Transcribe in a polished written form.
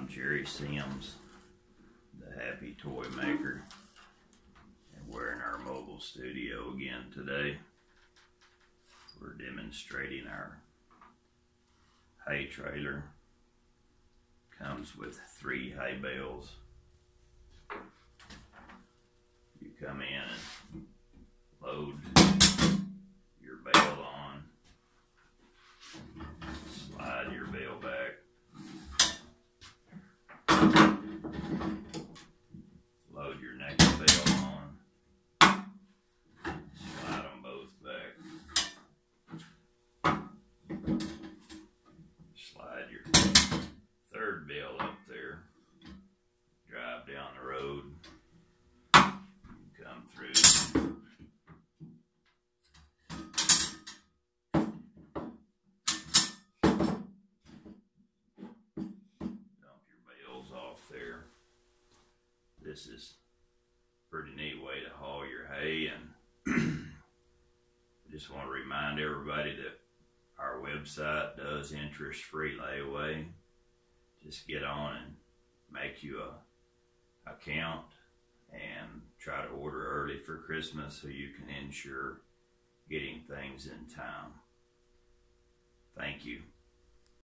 I'm Jerry Sims, the Happy Toy Maker, and we're in our mobile studio again today. We're demonstrating our hay trailer. Comes with 3 hay bales. You come in and load your bale on, slide your bale back, load your next bale on, slide them both back, slide your third bale up there, drive down the road, come through, dump your bales off there. This is a pretty neat way to haul your hay, and I just want to remind everybody that our website does interest-free layaway. Just get on and make you a account and try to order early for Christmas so you can ensure getting things in time. Thank you.